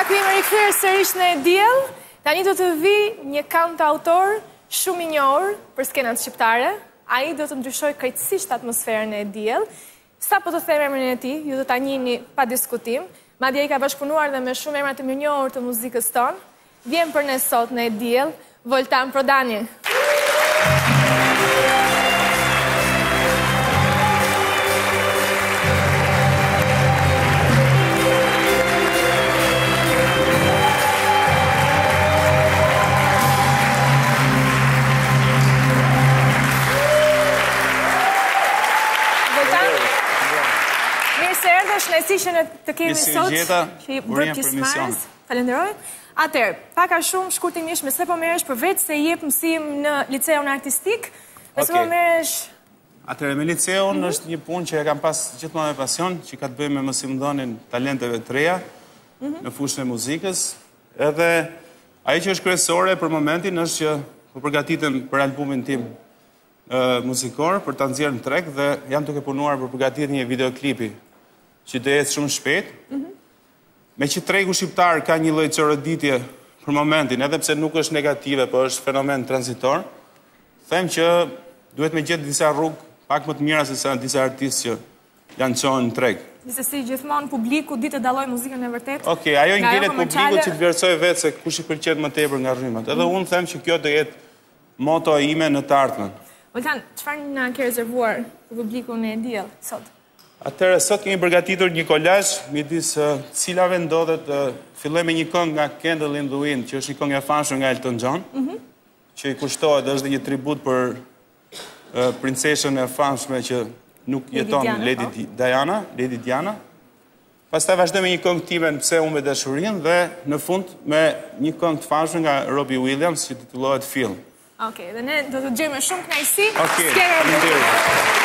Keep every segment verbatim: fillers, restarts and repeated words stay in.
Pak jemi rikthyer sërish në E Diell. Tani do të vi një kantautor shumë i njohur për skenat shqiptare. Ai do të ndryshojë krejtësisht atmosferën e E Diell. Sa po të them emrin e tij, ju do ta njihni pa diskutim. Madje ai ka bashkëpunuar dhe me shumë emra të mirënjohur të muzikës tonë. Vjen për ne sot në E Diell, Voltan Prodani. Nësi që në të kemi sot, që i bërë pjesëmarrës, falenderoj. Atëherë, paka shumë shkurtimisht me se po merresh përveç se jep mësim në liceun artistik, me se po merresh... Atëherë, me liceun është një punë që e kam pas gjithmonë me pasion, që ka të bëjë me mësimdhënien talenteve të reja në fushën e muzikës, edhe ajo që është kryesore për momentin është që po përgatitem për albumin tim muzikor, për ta nxjerrë në treg dhe jam duke punuar për përgatitjen e një videoklipi që do jetë shumë shpejt. Me që tregu shqiptar ka një lloj çoroditje për momentin, edhe pse nuk është negative, por është fenomen transitor, them që duhet me gjetë disa rrugë pak më të mira se sa disa artistë që janë çon në treg. Gjithsesi gjithmonë publiku ditë të dallojë muzikën e vërtetë. Okej, ajo ngjelet publikut që të vlerësoj vetë se kush i pëlqen më tepër nga rrymat. Edhe unë them që kjo do jetë moto ime në të ardhmen. Voltan, çfarë na ke rezervuar për publikun e E Diell sot? Atëherë, sot kemi përgatitur një kolazh midis cilave ndodhet, filloj me një këngë nga Candle in the Wind, që është një këngë e famshme nga Elton John, që i kushtohet, është një tribut për princeshën e famshme që nuk jeton, Lady Diana, Lady Diana. Pastaj vazhdoj me një këngë time në Pse unë me dashurinë dhe në fund me një këngë të famshme nga Robbie Williams që titullohet Feel. Okej, dhe ne do të dëgjojmë shumë kënaqësi. Okej, faleminderit.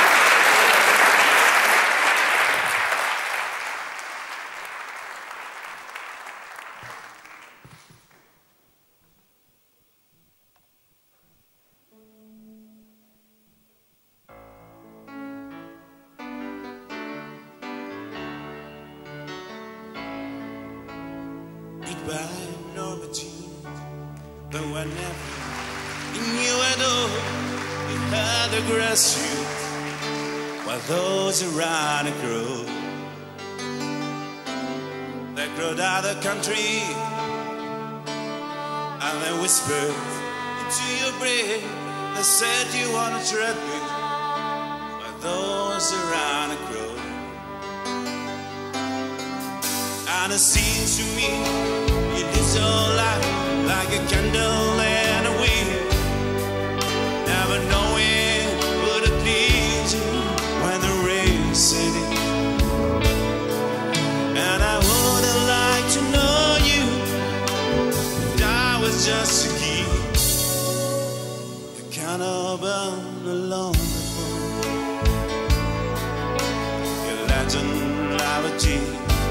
Goodbye, Normandy, but whenever you knew at all, you had the grass shoot, while those around it grow. They growed out of the country, and they whispered into your brain. They said you wanna tread me, while those around it grow. And it seems to me you live your life like a candle in a wind, never knowing what it leads you when the rain set in. And I would have liked to know you, but I was just a kid, the kind of burn alone before your legend reality.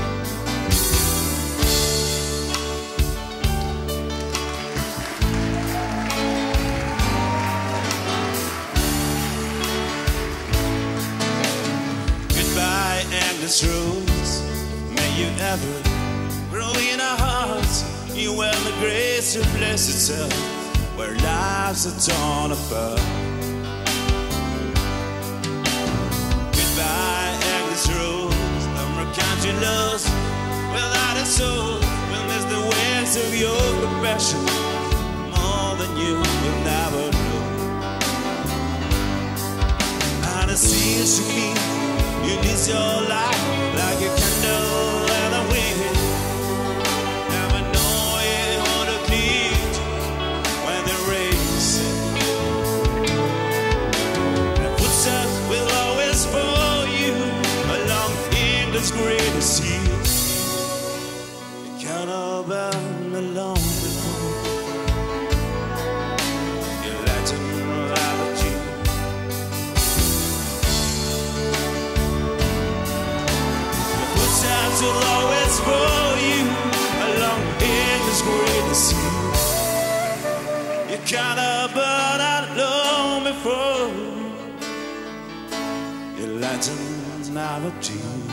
Rose, may you ever grow in our hearts. You wear the grace to bless itself where lives are torn apart. Goodbye, Agnes Rose, I'm a country lost without a soul. We'll miss the winds of your compassion more than you will never know. And it seems to me you live your life like a candle in the wind, never knowing what to lead when the rain sets. The footsteps will always follow you along in this great sea. You cannot burn alone before your legend reality. Will always follow you along in this great sea. You cannot burn out alone before your legends never change.